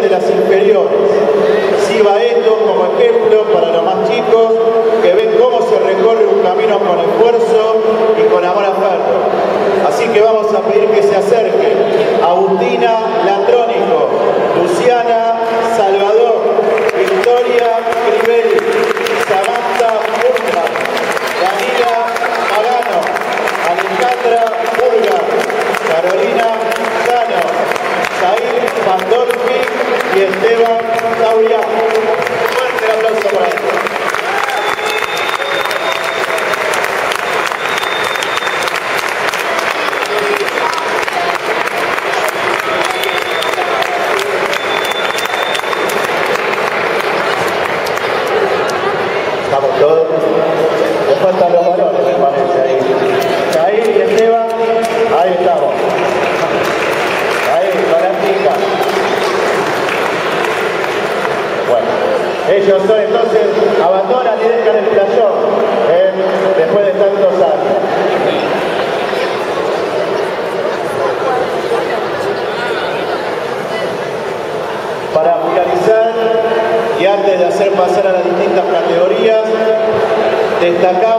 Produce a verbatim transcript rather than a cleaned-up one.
de las inferiores. Sirva esto como ejemplo para los más chicos que ven cómo se recorre un camino con esfuerzo y con amor a ferro. Así que vamos a pedir que se acerquen Agustina Latrónico, Luciana Salvador, Victoria Crivelli, Samantha Burman, Daniela Magano, Alejandra Burga, Carolina Cano, Zair Pandolfi y Esteban Taurián. Fuerte aplauso para ellos. Estamos todos. Le faltan los varones, me parece, ahí. Zair y Esteban, ahí estamos. Ahí, con la chica. Bueno, ellos son entonces, abandonan y dejan el playón, ¿eh? Después de tantos años. Para finalizar, y antes de hacer pasar a las distintas categorías, destacamos